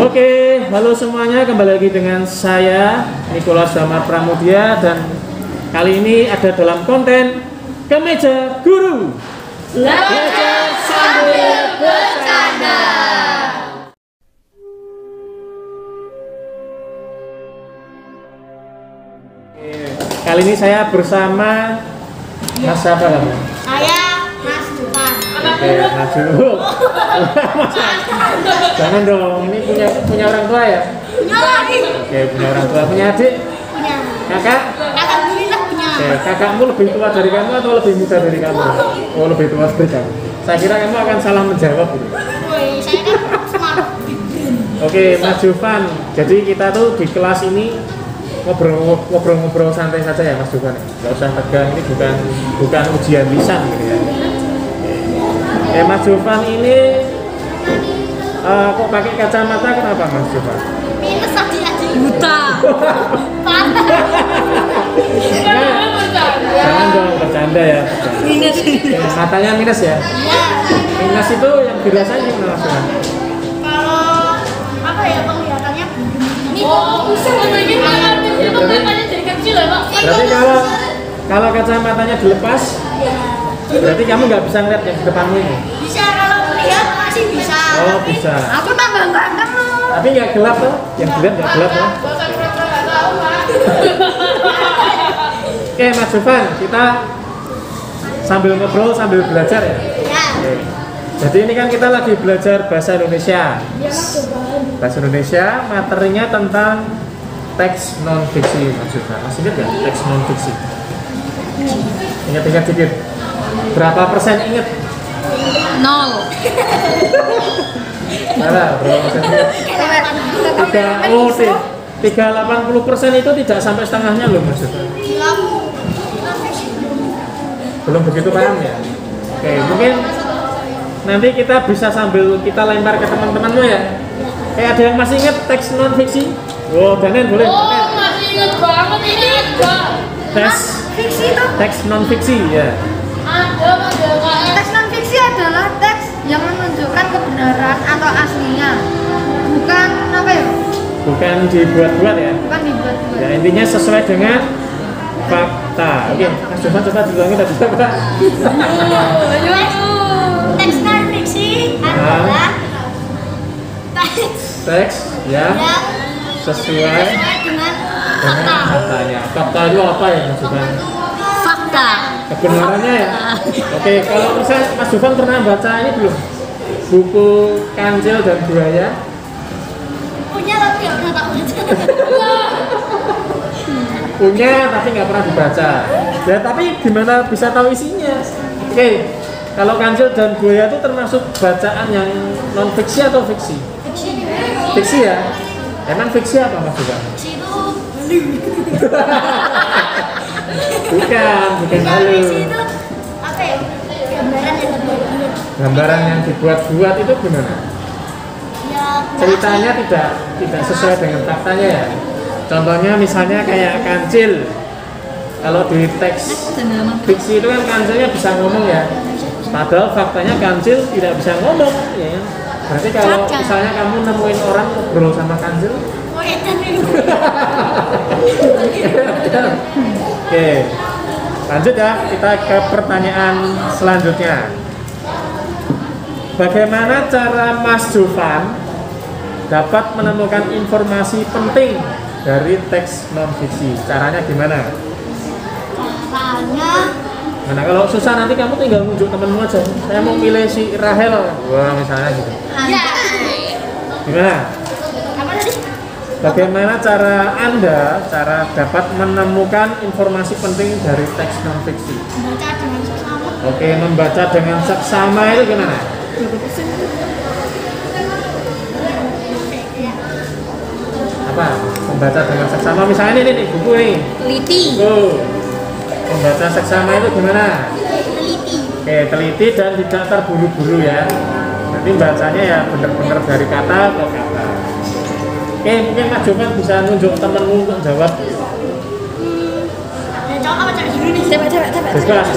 Oke, halo semuanya, kembali lagi dengan saya Nicholas Damar Pramudia, dan kali ini ada dalam konten Kemeja Guru. Belajar sambil bercanda. Kali ini saya bersama Mas siapa kamu? Saya Mas Dufan. Oke, Mas Dufan. Jangan dong, ini punya orang tua ya? Punya lagi. Oke, punya orang tua, punya adik? Punya. Kakak? Alhamdulillah punya. Oke, kakakmu lebih tua dari kamu atau lebih muda dari kamu? Oh, lebih tua dari kamu. Saya kira kamu akan salah menjawab gitu. Woi, saya kan smart. Oke, Mas Dufan. Jadi kita tuh di kelas ini ngobrol-ngobrol santai saja ya, Mas Dufan. Nggak usah tegang, ini bukan ujian lisan gitu ya. Oke, Mas Dufan ini kok pakai kacamata, kenapa Mas Dufan? Minus tadi aja. Buta. Parah. Jangan dong bercanda ya. Minus. Matanya minus ya? Iya. Minus itu yang dirasain gimana Mas Dufan? Kalau apa ya penglihatannya begini. Oh, bisa lagi banget. Itu matanya jadi kecil ya, Pak. Berarti kalau kacamatanya dilepas, berarti kamu nggak bisa ngeliat yang di depanmu ini? Bisa kalau melihat masih bisa. Oh, bisa. Aku tambah ganteng loh. Tapi nggak gelap tuh? Yang dilihat nggak gelap tuh? Bahasa pura-pura nggak tahu, Pak. Oke, Mas Dufan, kita sambil ngobrol sambil belajar ya? Ya. Oke. Jadi ini kan kita lagi belajar bahasa Indonesia. Bahasa Indonesia, materinya tentang teks non fiksi, Mas Dufan. Masih ingat nggak teks non fiksi? Ingat-ingat dikit. Berapa persen ingat? 0. Berapa persen ingat? 380% itu tidak sampai setengahnya loh, Mas Dufan. Belum begitu paham ya? Oke, mungkin nanti kita bisa sambil kita lempar ke teman-temanmu ya. Ada yang masih ingat teks non fiksi? Oh, Danen boleh. Oh, masih inget banget ini, Pak. Fiksi itu. Teks non fiksi ya. Ada. Teks non fiksi adalah teks yang menunjukkan kebenaran atau aslinya, bukan apa ya? Bukan dibuat-buat ya. Bukan dibuat-buat. Ya, intinya sesuai dengan fakta. Oke, Mas Dufan coba diulangi tadi coba. Teks non fiksi adalah Teks ya yang sesuai dengan dengan faktanya. Fakta itu apa ya, Mas Dufan? fakta. Kebenarannya ya. Oke, kalau misalnya Mas Dufan pernah baca ini belum? Buku Kancil dan Buaya. Punya tapi nggak pernah tak baca. Punya tapi nggak pernah dibaca. Ya, tapi gimana bisa tahu isinya? Oke, kalau Kancil dan Buaya itu termasuk bacaan yang non fiksi atau fiksi? Fiksi ya. Emang fiksi apa, Mas Dufan? Fiksi itu Bukan halu. fiksi itu apa ya? Gambaran yang dibuat. Gambaran yang dibuat-buat itu gimana? Ya, Ceritanya tidak sesuai dengan faktanya ya. Contohnya misalnya kayak Kancil. Kalau di teks fiksi itu kan Kancilnya bisa ngomong ya. Padahal faktanya Kancil tidak bisa ngomong ya. Berarti kalau misalnya kamu nemuin orang ngobrol sama Kancil, oh ya dan itu. oke, lanjut ya, kita ke pertanyaan selanjutnya. Bagaimana cara Mas Dufan dapat menemukan informasi penting dari teks non fiksi? Caranya gimana? Caranya Nah, kalau susah nanti kamu tinggal nunjuk temenmu aja. Saya mau pilih si Rahel, wah misalnya gitu. ya. Gimana? Apa tadi? Bagaimana cara Anda dapat menemukan informasi penting dari teks non fiksi? Baca dengan seksama. Oke, membaca dengan seksama itu gimana? Apa? Membaca dengan seksama, misalnya ini nih buku nih. Teliti. Membaca seksama itu gimana? Teliti. Oke, teliti dan tidak terburu-buru ya. Nanti bacanya ya benar-benar dari kata ke kata. Oke, mungkin Mas Dufan bisa nunjuk temenmu untuk jawab. Ya cowok apa cewek dulu nih? Cewek. Bebas.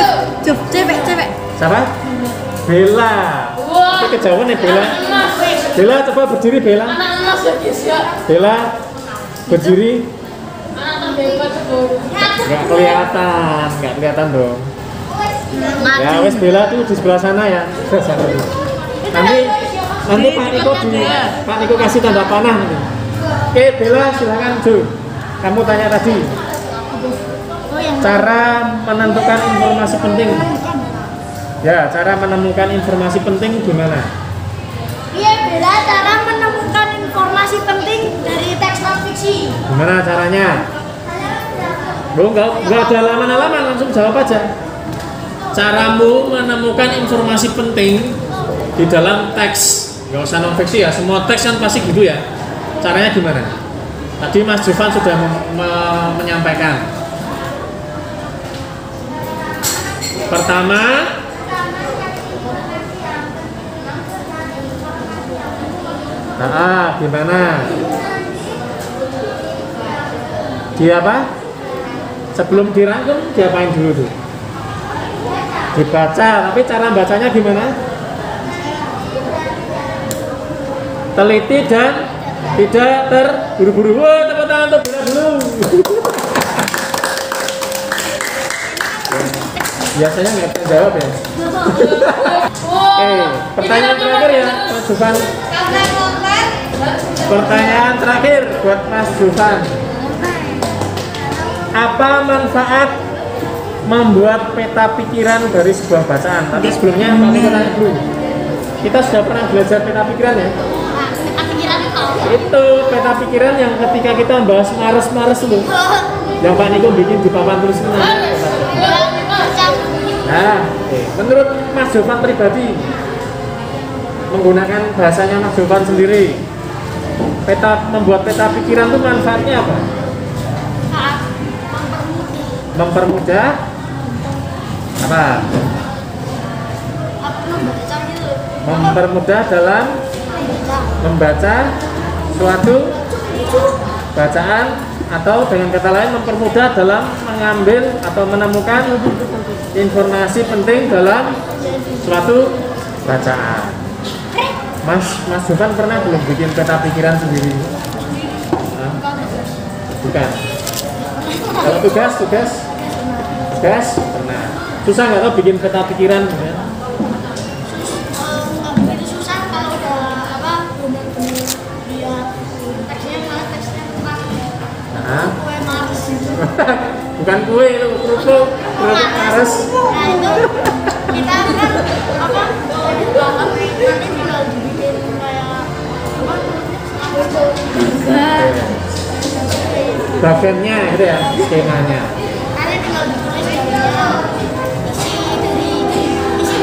Cewek. Siapa? Bella. Wah. Itu kejauhan nih Bella. Mas. Bella coba berdiri Bella. Anak-anak ya guys ya. Bella berdiri. Anak-anak hebat tuh. Nggak kelihatan dong. Ya wes Bella tuh di sebelah sana ya. Nanti Pak Niko kasih tanda panah nanti. Oke Bella silakan Jo. Kamu tanya tadi. Cara menentukan informasi penting. Ya, cara menemukan informasi penting gimana? Iya, Bella, cara menemukan informasi penting dari teks non fiksi. Gimana caranya? Nggak ada lama-lama, langsung jawab aja. Caramu menemukan informasi penting di dalam teks, nggak usah non fiksi ya, semua teks kan pasti gitu ya. Caranya gimana? Tadi Mas Jovan sudah menyampaikan. Pertama, gimana? Dia apa? Sebelum dirangkum, diapain dulu tuh? Dibaca, tapi cara bacanya gimana? Teliti dan tidak terburu-buru. Wah, tepuk tangan untuk Bella dulu. Biasanya nggak bisa jawab ya. Oke, pertanyaan terakhir ya, Mas Jovan. Pertanyaan terakhir buat Mas Jovan. Apa manfaat membuat peta pikiran dari sebuah bacaan? Tapi sebelumnya Pak Niko tanya dulu. Kita sudah pernah belajar peta pikiran ya? Peta pikiran Itu peta pikiran yang ketika kita bahas Mars itu, yang Pak Niko bikin di papan tulis Nah, menurut Mas Jovan pribadi, menggunakan bahasanya Mas Jovan sendiri, membuat peta pikiran itu manfaatnya apa? Mempermudah apa? Mempermudah dalam membaca suatu bacaan, atau dengan kata lain mempermudah dalam mengambil atau menemukan informasi penting dalam suatu bacaan. Mas Jovan pernah belum bikin peta pikiran sendiri? Hah? Bukan. Kalau tugas pernah. Susah nggak tau bikin peta pikiran? Ya? Susah kalau udah benar-benar dia teksnya kue Mars. Bukan kue itu, kerupuk Mars. Nah itu kita kan dari dalam nanti tinggal dibikin kayak bagiannya gitu ya, skemanya. Nanti tinggal ditulis isi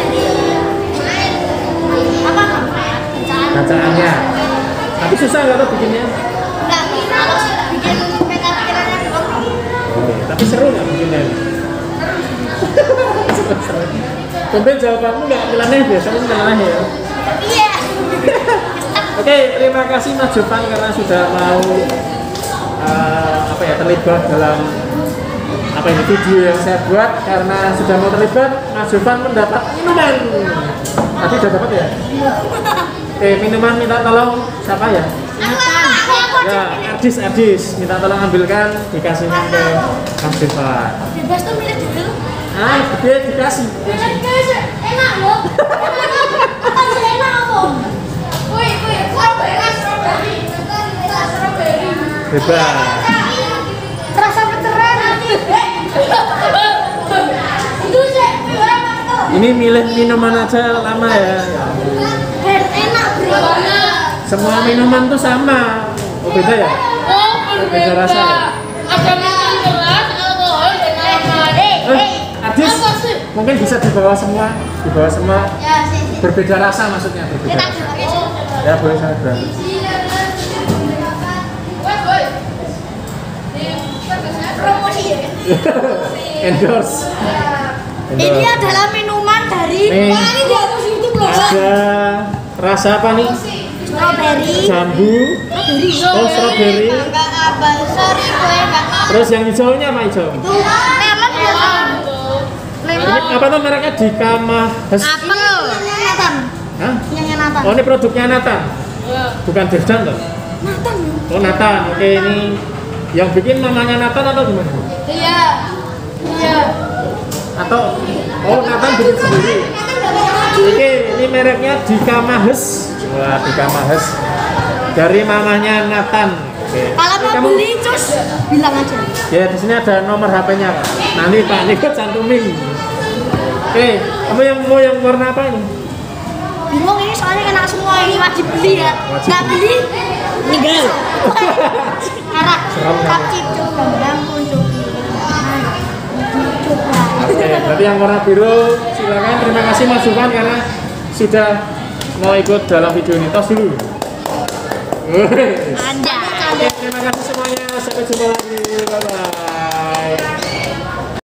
dari Bacaannya. Tapi susah nggak tuh bikinnya? Enggak, kalau bikin peta pikirannya doang. Tapi seru nggak bikinnya? Seru. Kemudian jawabanmu nggak nyeleneh, biasanya nyeleneh ya? Iya. Oke, terima kasih Mas Jovan karena sudah mau terlibat dalam video yang saya buat. Karena sudah mau terlibat, Mas Jovan mendapat minuman. Tadi udah dapat ya? Minuman minta tolong siapa ya? Ya, Ardis minta tolong ambilkan, dikasihkan ke Mas Jovan. Bebas tuh milih dulu. Dia dikasih. Enak loh. Enak apa? Woi, strawberry. Bebas. Terasa peteran nanti. Itu sih. Ini milih minuman aja lama ya. Enak bro. Semua minuman tuh sama. Oh beda ya? Oh berbeda. Rasa ya? Ada minuman keras, alkohol, dan lain-lain. Adis, mungkin bisa dibawa semua. Ya, sih. Berbeda rasa maksudnya, berbeda rasa. Ya boleh saya berani. Promosi ya. Endorse. Ini adalah minuman dari Nih. ini di atas YouTube loh. Ada rasa apa nih? Strawberry. Jambu. Oh strawberry. Enggak abal, sorry gue enggak mau. Terus yang hijaunya apa hijau? Itu lemon ya. Ini apa tuh mereknya Dikama? Apel. Nathan. Hah? Yang Nathan. Oh ini produknya Nathan. Bukan Devdan toh? Nathan. Oh Nathan, oke ini yang bikin mamanya Nathan atau gimana? Iya. Iya. Atau Nathan bikin sendiri? Oke, ini mereknya Dika Mahes. Wah, Dika Mahes dari mamanya Nathan. Oke. Kalau mau beli cus bilang aja. Ya di sini ada nomor HP-nya. Nanti Pak Niko cantumin. Oke, kamu mau yang warna apa ini? Bingung ini soalnya kena semua ini wajib beli ya. Nggak beli Meninggal. arak kapcip bambang kuncup. Oke, berarti yang warna biru silakan. Terima kasih Mas Sufan karena sudah mau ikut dalam video ini. Tos dulu. Anda. Oke, terima kasih semuanya. Sampai jumpa lagi. Bye bye.